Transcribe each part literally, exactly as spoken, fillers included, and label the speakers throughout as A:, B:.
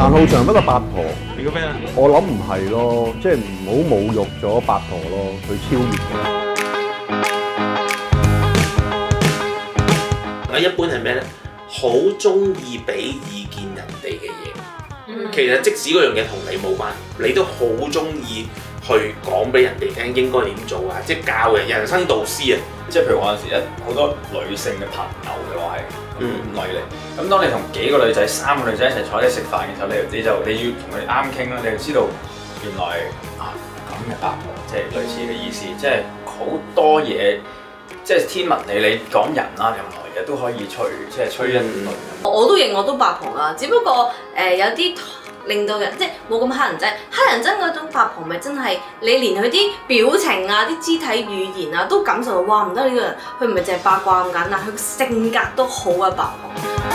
A: 陳浩翔不過八婆，
B: 你個咩啊？
A: 我諗唔係咯，即係唔好侮辱咗八婆咯，佢超越咗。
C: 我一般係咩咧？好中意俾意見人哋嘅嘢。
D: 嗯、
C: 其實即使嗰樣嘢同你冇關，你都好中意去講俾人哋聽應該點做啊！即係教人人生導師啊！
E: 即係譬如我有陣時咧，好多女性嘅朋友嘅話係
C: 嗯
E: 女嚟。咁當你同幾個女仔、三個女仔一齊坐低食飯嘅時候，你你就你要同佢哋啱傾啦，你就知道原來啊咁嘅八婆，即係類似嘅意思，即係好多嘢，即係天文地理講人啦，任何嘢都可以吹，即係吹一輪。
D: 我都認我都八婆啦，只不過誒、呃、有啲令到人即係冇咁黑人憎，黑人憎嗰種八婆咪真係你連佢啲表情啊、啲肢體語言啊都感受到，哇唔得呢個人，佢唔係淨係八卦咁簡單，佢性格都好啊八婆。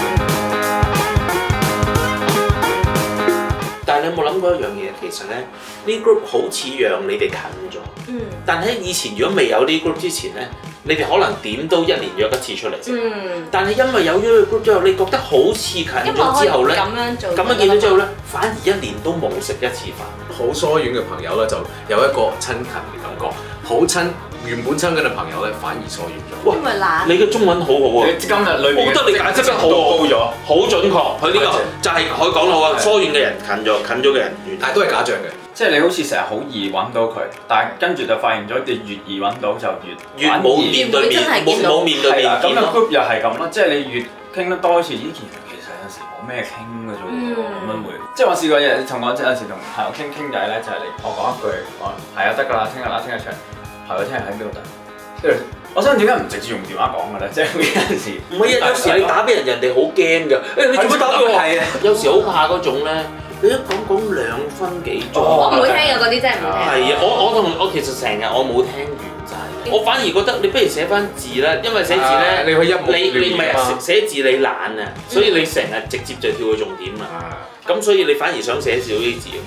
C: 但係你有冇諗過一樣嘢？其實咧，呢 group 好似讓你哋近咗。
D: 嗯。
C: 但係以前如果未有呢 group 之前咧，你哋可能點都一年約一次出嚟啫。
D: 嗯。
C: 但係因為有咗呢個 group 之後，你覺得好似近咗之後咧，
D: 咁樣做，
C: 咁樣見咗之後咧，反而一年都冇食一次飯。
B: 好疏遠嘅朋友咧，就有一個親近嘅感覺；好親原本親近嘅朋友咧，反而疏遠咗。
D: 因為懶。
C: 你嘅中文好好啊！
E: 你今日裏面
C: 我覺得你解釋得好
E: 高咗，
C: 好準確。佢呢個就係佢講到啊，疏遠嘅人近咗，近咗嘅人遠。
B: 但係都係假象嘅。
E: 即係你好似成日好易揾到佢，但係跟住就發現咗，你越易揾到就越
C: 越冇面對面，冇冇面對面
E: 咁
C: 見咯。
E: 個 group 又係咁咯，即係你越傾得多次，呢件其實有時冇咩傾嘅啫喎，咁樣會。即係我試過有同我有時同朋友傾傾偈咧，就係你我講一句，我係啊得㗎啦，聽日啦，聽日場，係啊聽日喺邊度等。跟住我想點解唔直接用電話講嘅咧？即係有陣時
C: 唔係啊，有時你打俾人，人哋好驚㗎。誒你做乜打俾我？係啊，有時好怕嗰種咧。你一講講兩分幾鐘，
D: 我唔會聽嘅嗰啲真係唔會聽。
C: 係啊，我我同我其實成日我冇聽完晒，我反而覺得你不如寫翻字啦，因為寫字咧，
B: 你可以一目了
C: 你你唔係啊寫字你懶啊，所以你成日直接就跳去重點啦。咁所以你反而想寫少啲字。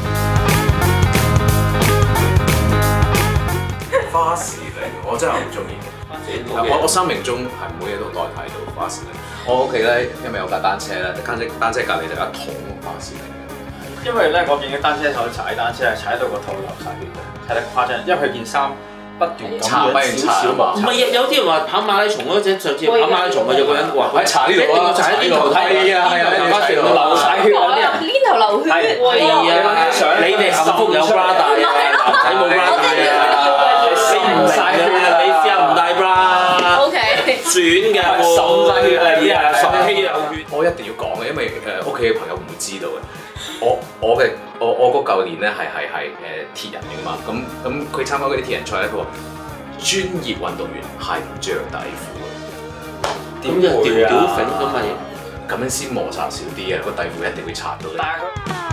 B: 花士力，我真係好中意。我我生命中係每嘢都代替到花士力。我屋企咧，因為有架單車咧，單車單車隔離就有一桶花士力。
E: 因為咧，我見啲單車手踩單車係踩到個肚流晒血嘅，踩得誇張。因為佢件衫不斷咁樣少少嘛。
C: 唔係啊，有啲人話跑馬拉松嗰陣，上次跑馬拉松咪有個人話：
B: 喺查呢度啊，
C: 踩呢度梯
E: 啊，係啊，流晒血嗰啲人。
D: 呢頭流血，
C: 係啊，你哋幸福有 bra 帶啊，男仔冇 bra 帶啊，你唔晒血啊，你試下唔帶 bra。O K。損㗎喎，滲晒血嚟啊，十稀有血。
B: 我一定要講嘅，因為誒屋企嘅朋友唔會知道嘅。我我嘅我我嗰舊年咧係係係誒鐵人嚟㗎嘛，咁咁佢參加嗰啲鐵人賽咧，佢話專業運動員係唔着底褲嘅。
C: 點就吊吊揈咁咪，
B: 咁樣先摩擦少啲啊！個底褲一定會擦到嘅。